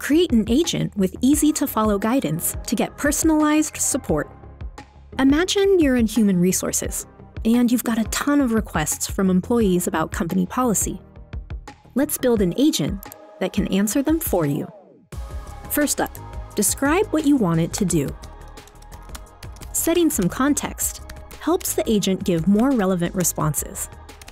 Create an agent with easy-to-follow guidance to get personalized support. Imagine you're in human resources, and you've got a ton of requests from employees about company policy. Let's build an agent that can answer them for you. First up, describe what you want it to do. Setting some context helps the agent give more relevant responses.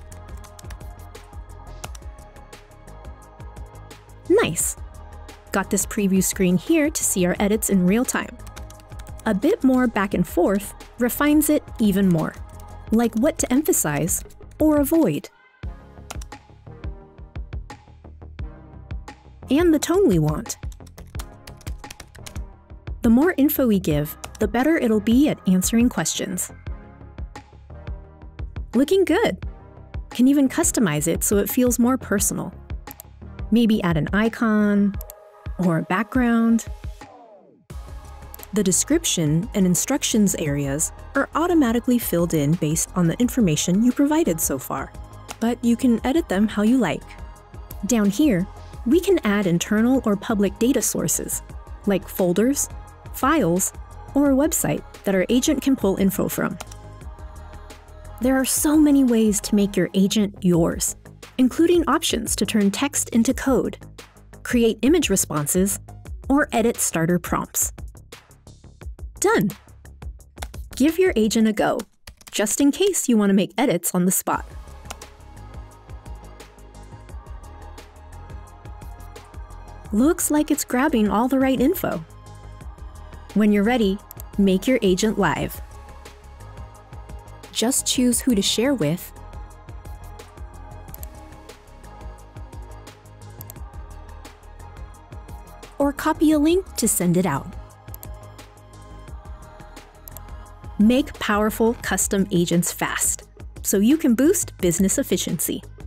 Nice! Got this preview screen here to see our edits in real time. A bit more back and forth refines it even more, like what to emphasize or avoid. And the tone we want. The more info we give, the better it'll be at answering questions. Looking good! Can even customize it so it feels more personal. Maybe add an icon or a background. The description and instructions areas are automatically filled in based on the information you provided so far, but you can edit them how you like. Down here, we can add internal or public data sources, like folders, files, or a website that our agent can pull info from. There are so many ways to make your agent yours, including options to turn text into code, create image responses, or edit starter prompts. Done! Give your agent a go, just in case you want to make edits on the spot. Looks like it's grabbing all the right info. When you're ready, make your agent live. Just choose who to share with, or copy a link to send it out. Make powerful custom agents fast, so you can boost business efficiency.